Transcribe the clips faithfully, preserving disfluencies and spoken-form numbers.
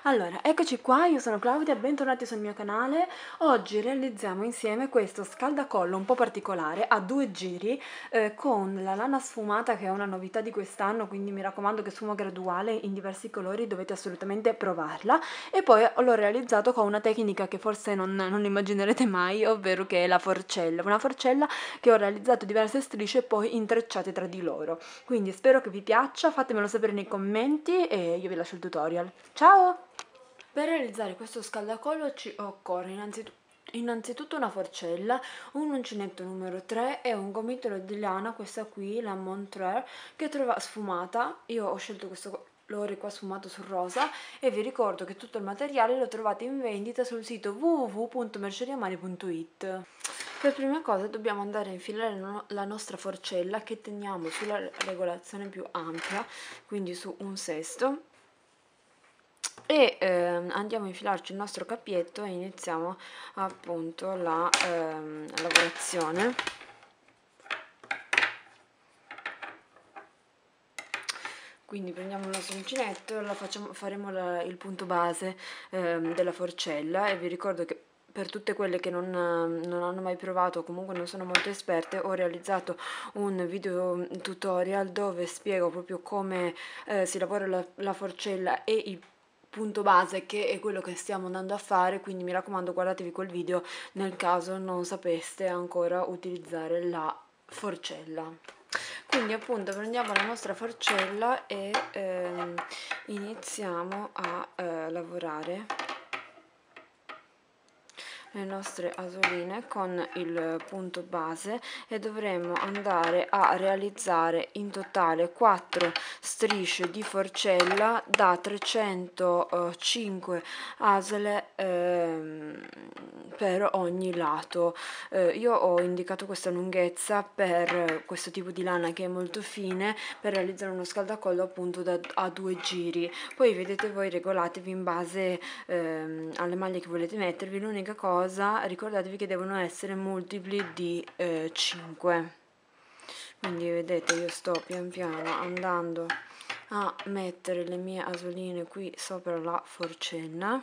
Allora, eccoci qua, io sono Claudia, bentornati sul mio canale. Oggi realizziamo insieme questo scaldacollo un po' particolare a due giri eh, con la lana sfumata, che è una novità di quest'anno, quindi mi raccomando che sfumo graduale in diversi colori, dovete assolutamente provarla. E poi l'ho realizzato con una tecnica che forse non, non immaginerete mai, ovvero che è la forcella, una forcella che ho realizzato diverse strisce poi intrecciate tra di loro. Quindi spero che vi piaccia, fatemelo sapere nei commenti e io vi lascio il tutorial. Ciao! Per realizzare questo scaldacollo ci occorre innanzitutto Innanzitutto una forcella, un uncinetto numero tre e un gomitolo di lana, questa qui, la Montreur, che trova sfumata. Io ho scelto questo colore qua sfumato sul rosa e vi ricordo che tutto il materiale lo trovate in vendita sul sito w w w punto merceriamani punto it. Per prima cosa dobbiamo andare a infilare la nostra forcella, che teniamo sulla regolazione più ampia, quindi su un sesto, e ehm, andiamo a infilarci il nostro cappietto e iniziamo appunto la ehm, lavorazione. Quindi prendiamo il nostro uncinetto e la facciamo, faremo la, il punto base ehm, della forcella, e vi ricordo che per tutte quelle che non, non hanno mai provato o comunque non sono molto esperte, ho realizzato un video tutorial dove spiego proprio come eh, si lavora la, la forcella e il punto base, che è quello che stiamo andando a fare, quindi mi raccomando guardatevi quel video nel caso non sapeste ancora utilizzare la forcella. Quindi appunto prendiamo la nostra forcella e ehm, iniziamo a eh, lavorare le nostre asoline con il punto base, e dovremo andare a realizzare in totale quattro strisce di forcella da trecentocinque asole ehm, per ogni lato. Eh, io ho indicato questa lunghezza per questo tipo di lana che è molto fine, per realizzare uno scaldacollo appunto da, a due giri. Poi vedete voi, regolatevi in base ehm, alle maglie che volete mettervi. L'unica cosa, ricordatevi che devono essere multipli di eh, cinque. Quindi vedete, io sto pian piano andando a mettere le mie asoline qui sopra la forcella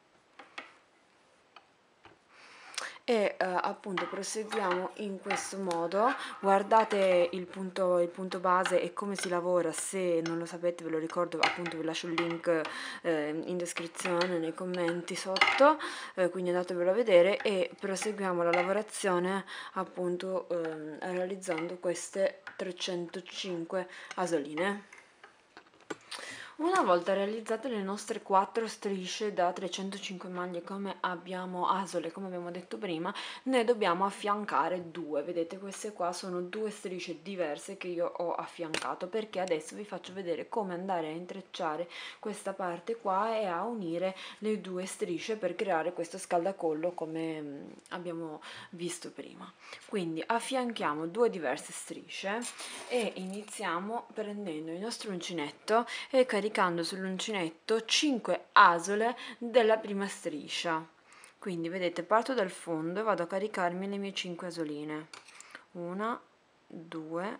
e eh, appunto proseguiamo in questo modo. Guardate il punto, il punto base e come si lavora. Se non lo sapete, ve lo ricordo, appunto vi lascio il link eh, in descrizione, nei commenti sotto, eh, quindi andatevelo a vedere, e proseguiamo la lavorazione appunto eh, realizzando queste trecentocinque asoline. Una volta realizzate le nostre quattro strisce da trecentocinque maglie, come abbiamo asole, come abbiamo detto prima, ne dobbiamo affiancare due. Vedete, queste qua sono due strisce diverse che io ho affiancato, perché adesso vi faccio vedere come andare a intrecciare questa parte qua e a unire le due strisce per creare questo scaldacollo come abbiamo visto prima. Quindi affianchiamo due diverse strisce e iniziamo prendendo il nostro uncinetto e caricando sull'uncinetto cinque asole della prima striscia. Quindi vedete, parto dal fondo e vado a caricarmi le mie cinque asoline. Una, due,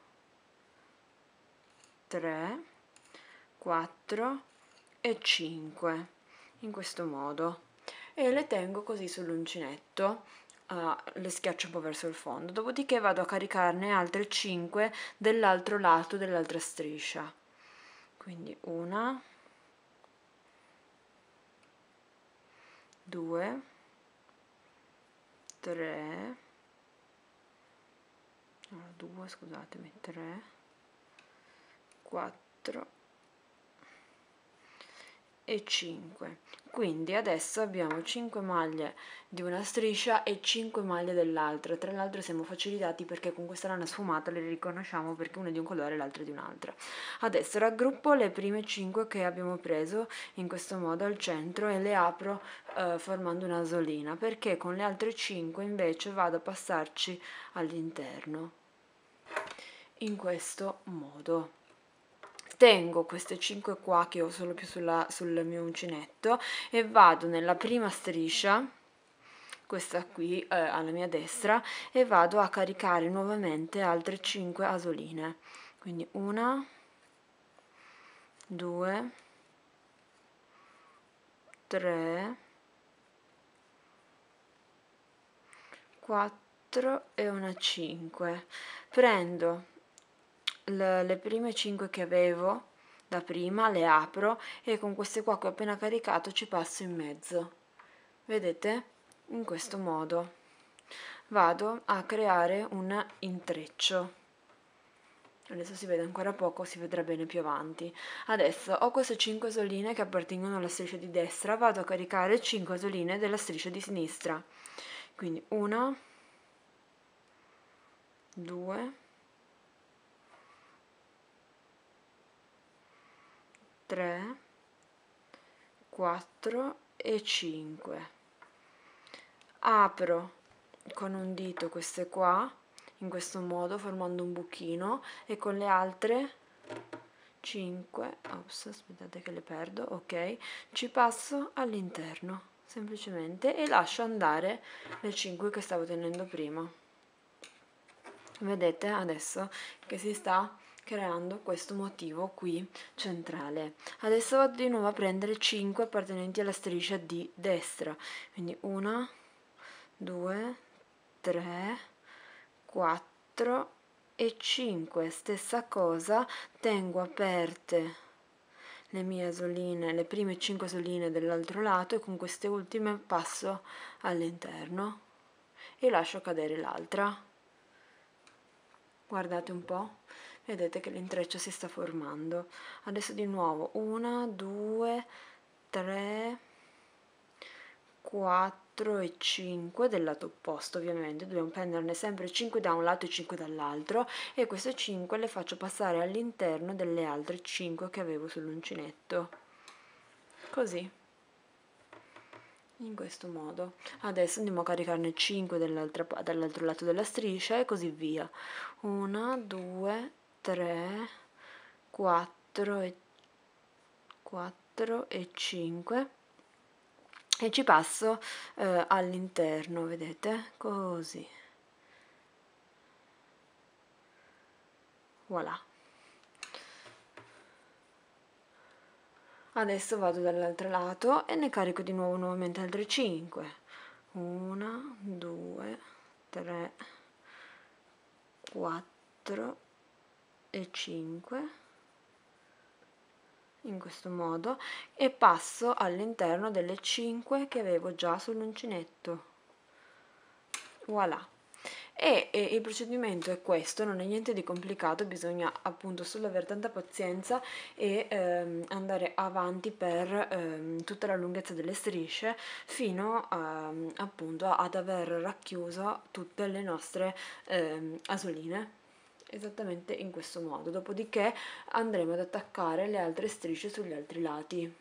tre, quattro e cinque, in questo modo, e le tengo così sull'uncinetto. Uh, le schiaccio un po' verso il fondo, dopodiché vado a caricarne altre cinque dell'altro lato dell'altra striscia. Quindi una, due, tre, no, due, scusatemi, tre, quattro e cinque. Quindi adesso abbiamo cinque maglie di una striscia e cinque maglie dell'altra. Tra l'altro siamo facilitati perché con questa lana sfumata le riconosciamo, perché una è di un colore e l'altra è di un'altra. Adesso raggruppo le prime cinque che abbiamo preso in questo modo al centro e le apro eh, formando una asolina, perché con le altre cinque invece vado a passarci all'interno in questo modo. Tengo queste cinque qua che ho solo più sulla, sul mio uncinetto e vado nella prima striscia, questa qui eh, alla mia destra, e vado a caricare nuovamente altre cinque asoline. Quindi una, due, tre, quattro e una cinque. Prendo le, le prime cinque che avevo da prima, le apro e con queste qua che ho appena caricato ci passo in mezzo. Vedete? In questo modo vado a creare un intreccio. Adesso si vede ancora poco, si vedrà bene più avanti. Adesso ho queste cinque asoline che appartengono alla striscia di destra, vado a caricare cinque asoline della striscia di sinistra. Quindi una, due, tre, quattro e cinque. Apro con un dito queste qua, in questo modo, formando un buchino, e con le altre cinque, ops, aspettate che le perdo, ok, ci passo all'interno, semplicemente, e lascio andare le cinque che stavo tenendo prima. Vedete adesso che si sta creando questo motivo qui centrale. Adesso vado di nuovo a prendere cinque appartenenti alla striscia di destra, quindi una, due, tre, quattro e cinque. Stessa cosa, tengo aperte le mie asoline, le prime cinque asoline dell'altro lato, e con queste ultime passo all'interno e lascio cadere l'altra. Guardate un po', vedete che l'intreccio si sta formando. Adesso di nuovo una, due, tre, quattro e cinque del lato opposto, ovviamente dobbiamo prenderne sempre cinque da un lato e cinque dall'altro, e queste cinque le faccio passare all'interno delle altre cinque che avevo sull'uncinetto, così, in questo modo. Adesso andiamo a caricarne cinque dall'altro lato della striscia e così via. Una, due, tre, quattro e quattro e cinque, e ci passo eh, all'interno, vedete? Così. Voilà. Adesso vado dall'altro lato e ne carico di nuovo nuovamente altre cinque. Una, due, tre, quattro e cinque, in questo modo, e passo all'interno delle cinque che avevo già sull'uncinetto. Voilà. E, e il procedimento è questo, non è niente di complicato, bisogna appunto solo avere tanta pazienza e ehm, andare avanti per ehm, tutta la lunghezza delle strisce fino a, appunto ad aver racchiuso tutte le nostre ehm, asoline, esattamente in questo modo. Dopodiché andremo ad attaccare le altre strisce sugli altri lati.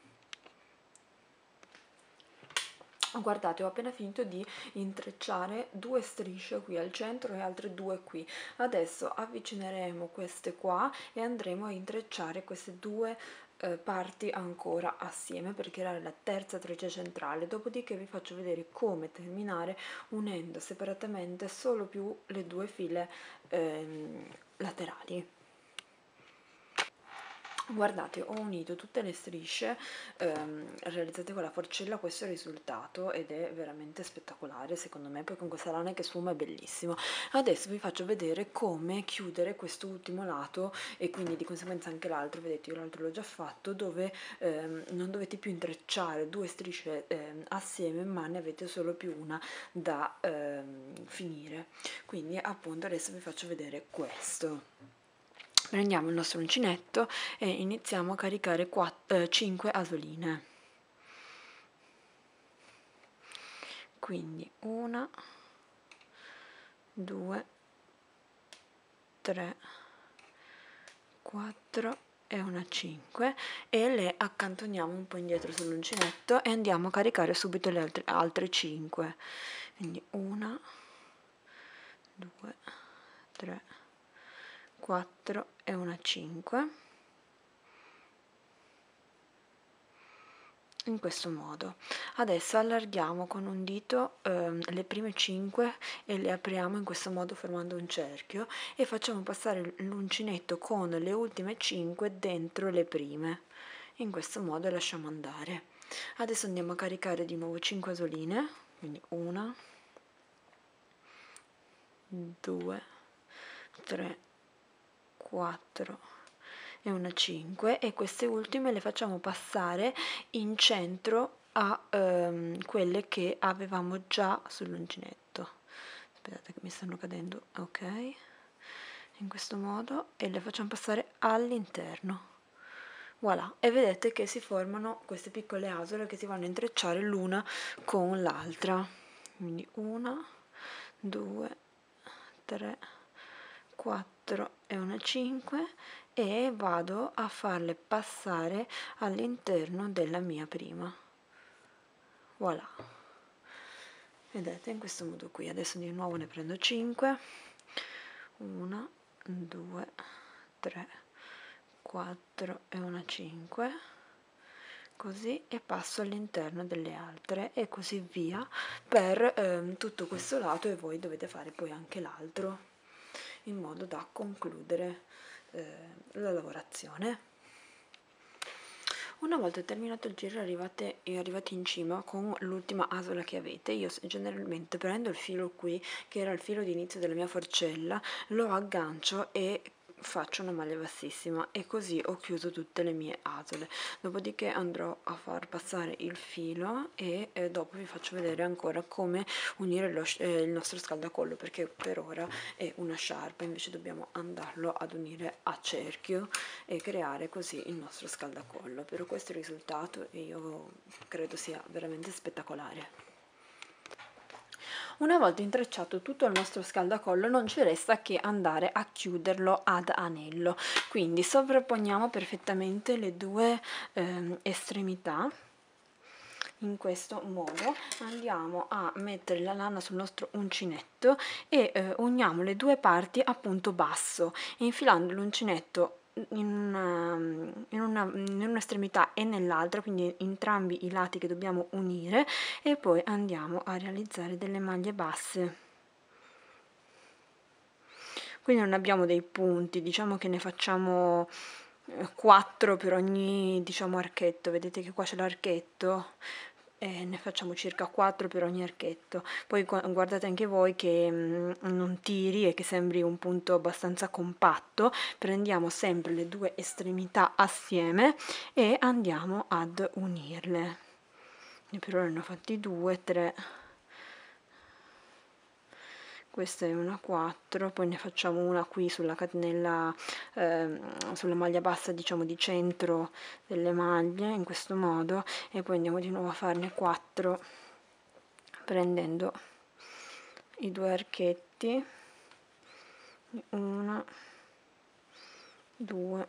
Guardate, ho appena finito di intrecciare due strisce qui al centro e altre due qui. Adesso avvicineremo queste qua e andremo a intrecciare queste due eh, parti ancora assieme per creare la terza treccia centrale. Dopodiché vi faccio vedere come terminare unendo separatamente solo più le due file ehm, laterali. Guardate, ho unito tutte le strisce ehm, realizzate con la forcella, questo è il risultato ed è veramente spettacolare secondo me, poi con questa lana che sfuma è bellissimo. Adesso vi faccio vedere come chiudere questo ultimo lato e quindi di conseguenza anche l'altro. Vedete, io l'altro l'ho già fatto, dove ehm, non dovete più intrecciare due strisce ehm, assieme, ma ne avete solo più una da ehm, finire. Quindi appunto adesso vi faccio vedere questo. Prendiamo il nostro uncinetto e iniziamo a caricare cinque asoline. Quindi una, due, tre, quattro e una cinque, e le accantoniamo un po' indietro sull'uncinetto e andiamo a caricare subito le altre, altre cinque. Quindi una, due, tre, quattro e una cinque, in questo modo. Adesso allarghiamo con un dito ehm, le prime cinque e le apriamo in questo modo formando un cerchio, e facciamo passare l'uncinetto con le ultime cinque dentro le prime, in questo modo lasciamo andare. Adesso andiamo a caricare di nuovo cinque asoline, quindi una, due, tre, quattro e una cinque, e queste ultime le facciamo passare in centro a ehm, quelle che avevamo già sull'uncinetto. Aspettate che mi stanno cadendo, ok, in questo modo, e le facciamo passare all'interno. Voilà, e vedete che si formano queste piccole asole che si vanno a intrecciare l'una con l'altra. Quindi una, due, tre, quattro e una cinque, e vado a farle passare all'interno della mia prima. Voilà, vedete, in questo modo qui. Adesso di nuovo ne prendo cinque, uno, due, tre, quattro e una cinque, così, e passo all'interno delle altre, e così via per ehm, tutto questo lato, e voi dovete fare poi anche l'altro in modo da concludere eh, la lavorazione. Una volta terminato il giro arrivate, e arrivati in cima con l'ultima asola che avete, io generalmente prendo il filo qui, che era il filo di inizio della mia forcella, lo aggancio e faccio una maglia bassissima, e così ho chiuso tutte le mie asole. Dopodiché andrò a far passare il filo e eh, dopo vi faccio vedere ancora come unire lo, eh, il nostro scaldacollo, perché per ora è una sciarpa, invece dobbiamo andarlo ad unire a cerchio e creare così il nostro scaldacollo. Però questo è il risultato e io credo sia veramente spettacolare. Una volta intrecciato tutto il nostro scaldacollo non ci resta che andare a chiuderlo ad anello, quindi sovrapponiamo perfettamente le due eh, estremità. In questo modo andiamo a mettere la lana sul nostro uncinetto e eh, uniamo le due parti a punto basso, infilando l'uncinetto in una, in una, in un'estremità e nell'altra, quindi entrambi i lati che dobbiamo unire, e poi andiamo a realizzare delle maglie basse. Quindi non abbiamo dei punti, diciamo che ne facciamo quattro per ogni, diciamo, archetto. Vedete che qua c'è l'archetto, e ne facciamo circa quattro per ogni archetto. Poi guardate anche voi che mh, non tiri e che sembri un punto abbastanza compatto. Prendiamo sempre le due estremità assieme e andiamo ad unirle. E per ora ne ho fatti due, tre, questa è una quattro, poi ne facciamo una qui sulla catenella, eh, sulla maglia bassa, diciamo di centro delle maglie, in questo modo, e poi andiamo di nuovo a farne quattro prendendo i due archetti, una, due,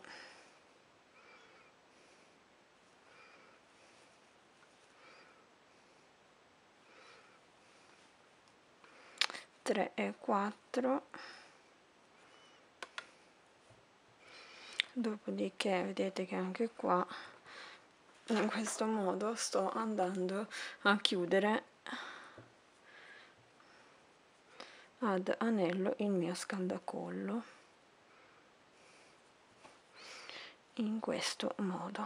tre e quattro. Dopodiché vedete che anche qua in questo modo sto andando a chiudere ad anello il mio scaldacollo in questo modo.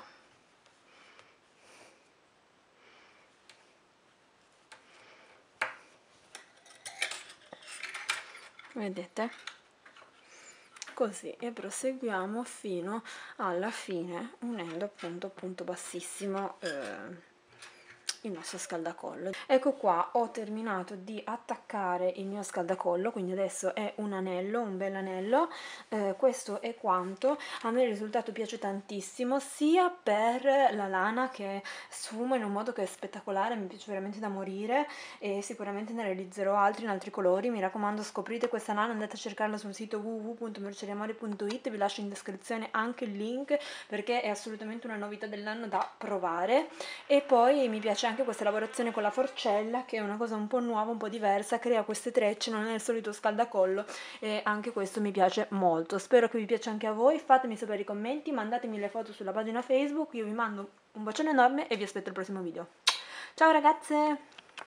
Vedete? Così, e proseguiamo fino alla fine unendo appunto punto bassissimo eh, il nostro scaldacollo. Ecco qua, ho terminato di attaccare il mio scaldacollo, quindi adesso è un anello, un bel anello. Eh, questo è quanto. A me il risultato piace tantissimo, sia per la lana che sfuma in un modo che è spettacolare, mi piace veramente da morire, e sicuramente ne realizzerò altri in altri colori. Mi raccomando, scoprite questa lana, andate a cercarla sul sito w w w punto merceriamore punto it, vi lascio in descrizione anche il link perché è assolutamente una novità dell'anno da provare. E poi mi piace anche questa lavorazione con la forcella, che è una cosa un po' nuova, un po' diversa, crea queste trecce, non è il solito scaldacollo, e anche questo mi piace molto. Spero che vi piaccia anche a voi, fatemi sapere i commenti, mandatemi le foto sulla pagina Facebook, io vi mando un bacione enorme e vi aspetto al prossimo video. Ciao ragazze!